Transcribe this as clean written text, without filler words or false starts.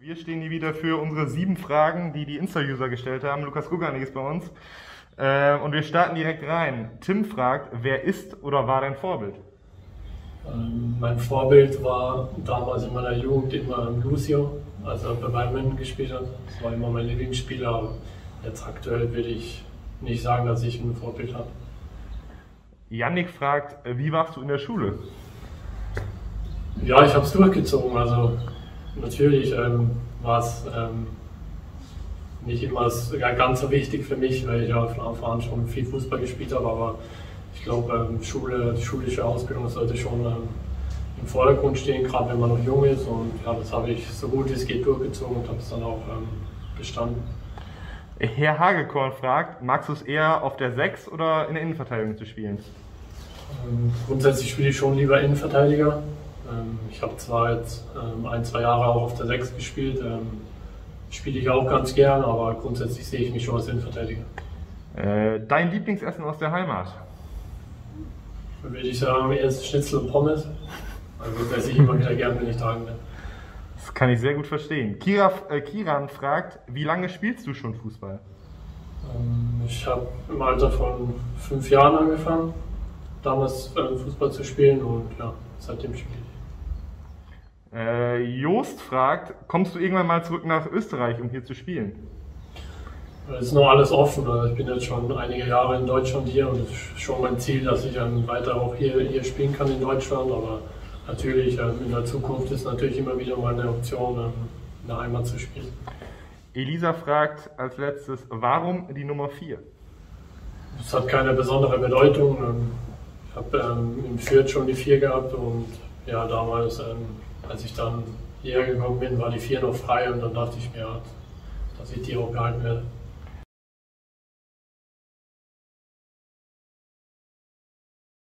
Wir stehen hier wieder für unsere 7 Fragen, die die Insta-User gestellt haben. Lukas Guganik ist bei uns. Und wir starten direkt rein. Tim fragt, wer ist oder war dein Vorbild? Mein Vorbild war damals in meiner Jugend immer Lucio, als er bei Bayern München gespielt hat. Das war immer mein Lieblingsspieler, aber jetzt aktuell würde ich nicht sagen, dass ich ein Vorbild habe. Yannick fragt, wie warst du in der Schule? Ja, ich habe es durchgezogen. Also natürlich war es nicht immer ganz so wichtig für mich, weil ich ja von Anfang an schon viel Fußball gespielt habe, aber ich glaube, schulische Ausbildung sollte schon im Vordergrund stehen, gerade wenn man noch jung ist, und ja, das habe ich so gut wie es geht durchgezogen und habe es dann auch bestanden. Herr Hagekorn fragt, magst du es eher auf der 6 oder in der Innenverteidigung zu spielen? Grundsätzlich spiele ich schon lieber Innenverteidiger. Ich habe zwar jetzt 1-2 Jahre auch auf der 6 gespielt, spiele ich auch ganz gern, aber grundsätzlich sehe ich mich schon als Innenverteidiger. Dein Lieblingsessen aus der Heimat? Würde ich sagen, erst Schnitzel und Pommes. Also das esse ich immer wieder gern, wenn ich daheim bin. Das kann ich sehr gut verstehen. Kiran fragt, wie lange spielst du schon Fußball? Ich habe im Alter von 5 Jahren angefangen, damals Fußball zu spielen, und ja, seitdem spiele ich. Jost fragt, kommst du irgendwann mal zurück nach Österreich, um hier zu spielen? Es ist noch alles offen. Also ich bin jetzt schon einige Jahre in Deutschland hier und es ist schon mein Ziel, dass ich dann weiter auch hier spielen kann in Deutschland. Aber natürlich in der Zukunft ist natürlich immer wieder mal eine Option, in der Heimat zu spielen. Elisa fragt als letztes, warum die Nummer 4? Es hat keine besondere Bedeutung. Ich habe in Fürth schon die 4 gehabt, und ja, damals, als ich dann hierher gekommen bin, war die 4 noch frei, und dann dachte ich mir, dass ich die auch behalten werde.